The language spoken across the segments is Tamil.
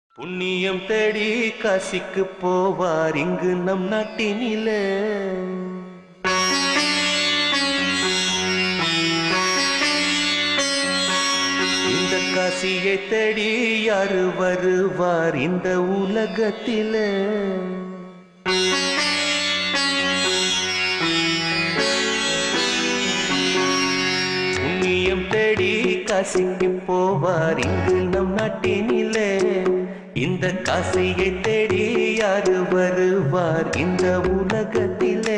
புண்ணியம் தேடி காசிக்கு போவார் இங்கு நம் நாட்டினிலே. இந்த காசியை தேடி யாரு வருவார் இந்த உலகத்திலே? புண்ணியம் தேடி காசிக்கு போவார் இங்கு நம் நாட்டினிலே. இந்த காசியை தேடி யாரு வருவார் இந்த உலகத்திலே?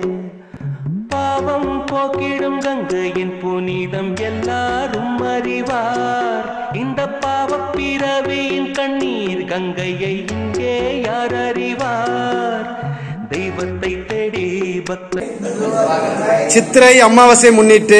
பாவம் போக்கிடும் கங்கையின் புனிதம் எல்லாரும் அறிவார். இந்த பாவ பிறவியின் கண்ணீர் கங்கையை இங்கே யார் அறிவார்? தெய்வத்தை தேடி பக்தர். சித்திரை அமாவாசை முன்னிட்டு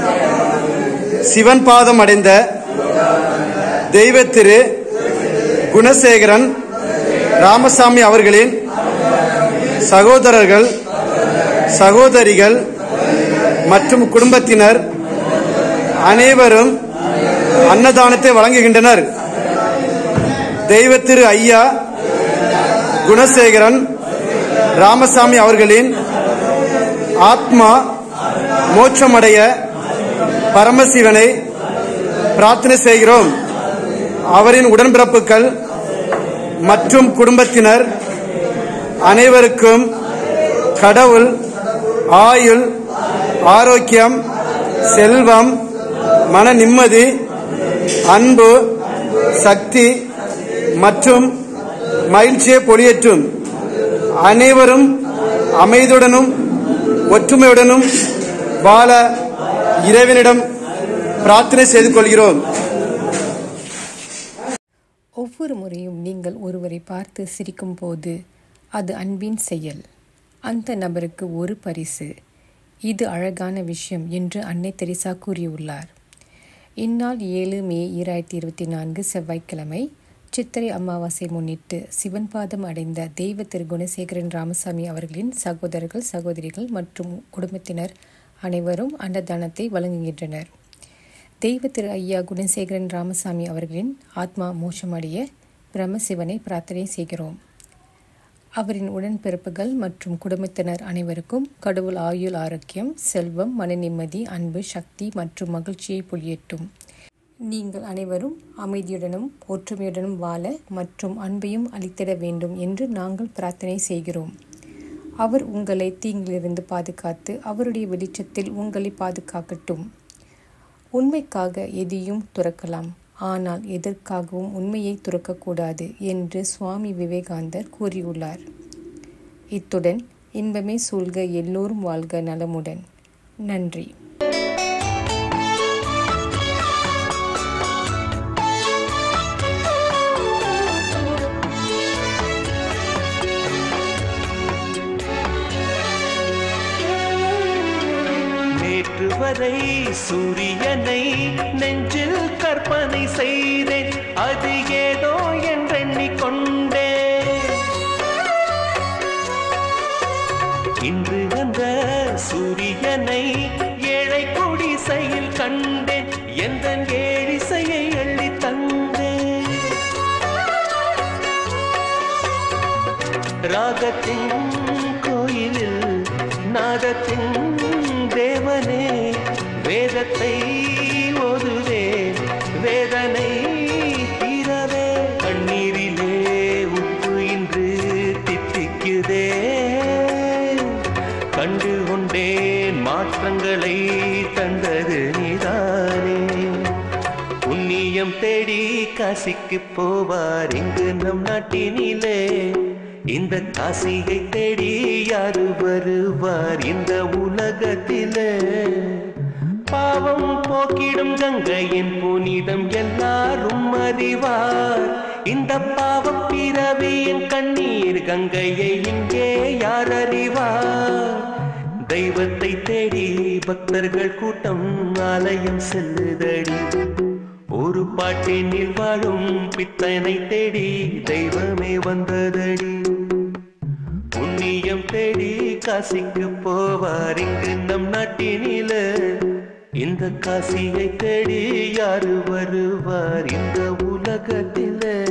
சிவன் பாதம் அடைந்த தெய்வ திரு குணசேகரன் ராமசாமி அவர்களின் சகோதரர்கள், சகோதரிகள் மற்றும் குடும்பத்தினர் அனைவரும் அன்னதானத்தை வழங்குகின்றனர். தெய்வ திரு ஐயா குணசேகரன் ராமசாமி அவர்களின் ஆத்மா மோட்சமடைய பரமசிவனை பிரார்த்தனை செய்கிறோம். அவரின் உடன்பிறப்புகள் மற்றும் குடும்பத்தினர் அனைவருக்கும் கடவுள் ஆயுள், ஆரோக்கியம், செல்வம், மன நிம்மதி, அன்பு, சக்தி மற்றும் மகிழ்ச்சியை பொழியற்றும். அனைவரும் அமைதியுடனும் ஒற்றுமையுடனும் வாழ இறைவனிடம் பிரார்த்தனை செய்து கொள்கிறோம். ஒவ்வொரு முறையும் நீங்கள் ஒருவரை பார்த்து சிரிக்கும் போது அது அன்பின் செயல். அந்த நபருக்கு ஒரு பரிசு. இது அழகான விஷயம் என்று அன்னை தெரசா கூறியுள்ளார். இந்நாள் 7 மே 2024 செவ்வாய்க்கிழமை சித்திரை அமாவாசை முன்னிட்டு சிவன் பாதம் அடைந்த தெய்வ திரு குணசேகரன் ராமசாமி அவர்களின் சகோதரர்கள், சகோதரிகள் மற்றும் குடும்பத்தினர் அனைவரும் அன்னதானத்தை வழங்குகின்றனர். தெய்வ திரு ஐயா குணசேகரன் ராமசாமி அவர்களின் ஆத்மா மோட்சமடைய பிரம்மசிவனை பிரார்த்தனை செய்கிறோம். அவரின் உடன்பிறப்புகள் மற்றும் குடும்பத்தினர் அனைவருக்கும் கடவுள் ஆயுள், ஆரோக்கியம், செல்வம், மன நிம்மதி, அன்பு, சக்தி மற்றும் மகிழ்ச்சியை பொழியட்டும். நீங்கள் அனைவரும் அமைதியுடனும் ஒற்றுமையுடனும் வாழ மற்றும் அன்பையும் அளித்திட வேண்டும் என்று நாங்கள் பிரார்த்தனை செய்கிறோம். அவர் உங்களை தீங்கிலிருந்து பாதுகாத்து அவருடைய வெளிச்சத்தில் உங்களை பாதுகாக்கட்டும். உண்மைக்காக எதையும் துறக்கலாம், ஆனால் எதற்காகவும் உண்மையை துறக்கக்கூடாது என்று சுவாமி விவேகானந்தர் கூறியுள்ளார். இத்துடன் இன்பமே சூழ்க, எல்லோரும் வாழ்க நலமுடன். நன்றி. நேற்று வரை சூரியனை நெஞ்சில் கற்பனை செய்தேன், அது ஏதோ என்றெண்ணிக்கொண்டேன். இன்று அந்த சூரியனை ஏழை குடிசையில் கண்டேன், எந்த ஏழிசையை அள்ளி தந்தேன். ராகத்தின் கோயிலில் நாதத்தின் தேவனே, வேதத்தை ஓதுவேன் வேதனை தீரவே. கண்ணீரிலே உப்பு இன்று தித்திக்குதே, கண்டு கொண்டேன் மாற்றங்களை தந்தது நீதானே. புண்ணியம் தேடி காசிக்கு போவார் இங்கு நம் நாட்டினிலே. இந்த காசியை தேடி யாரு வருவார் இந்த உலகத்திலே? பாவம் போக்கிடும் கங்கையின் புனிதம் எல்லாரும் அறிவார். இந்த பாவ பிறவியின் கண்ணீர் கங்கையை இங்கே யார் அறிவார்? தெய்வத்தை தேடி பக்தர்கள் கூட்டம் ஆலயம் செல்லுதடி. ஒரு பாட்டினில் வாழும் பித்தனை தேடி தெய்வமே வந்ததடி. புண்ணியம் தேடி காசிக்கு போவார் இங்கு நம் நாட்டினிலே. இந்த காசியை தேடி யாரு வருவார் இந்த உலகத்திலே?